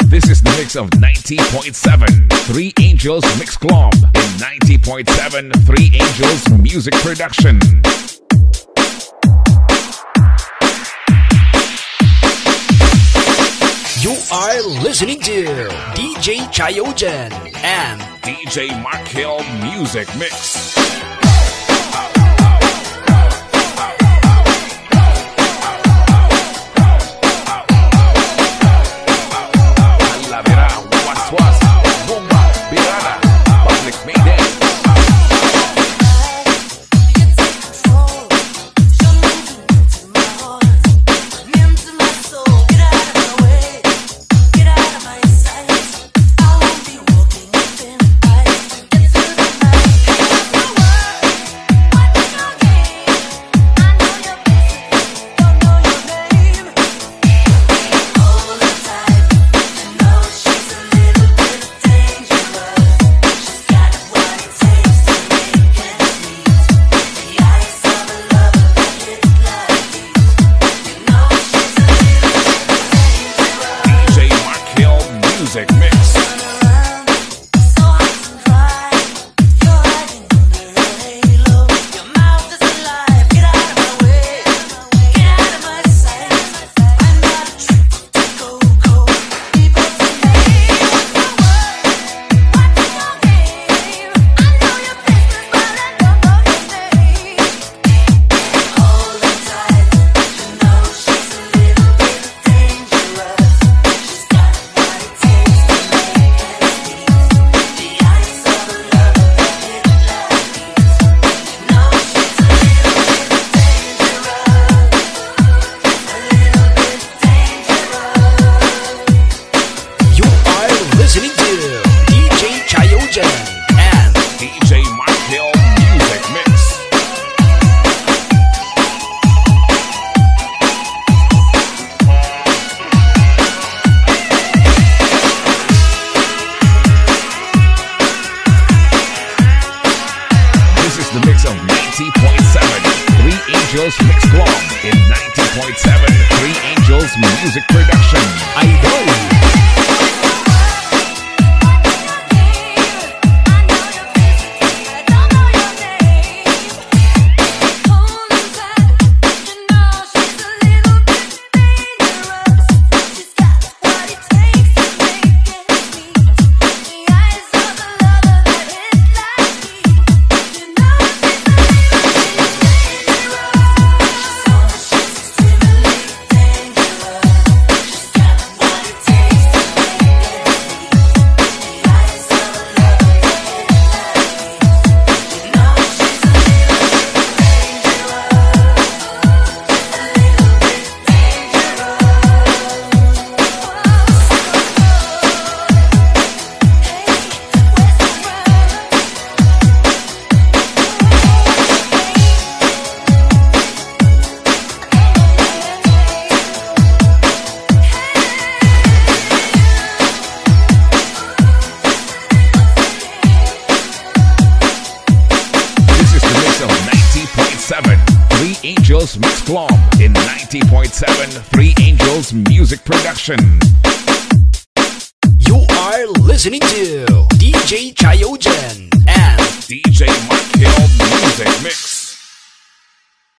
This is the mix of 90.7 Three Angels Mix Club in 90.7 Three Angels Music Production. You are listening to DJ Chayogen and DJ Mark Hill Music Mix. Mix Club in 90.7 Three Angels Music Production. Three Angels Mix Club in 90.7 Three Angels Music Production. You are listening to DJ Chayogen and DJ Mark Hill Music Mix.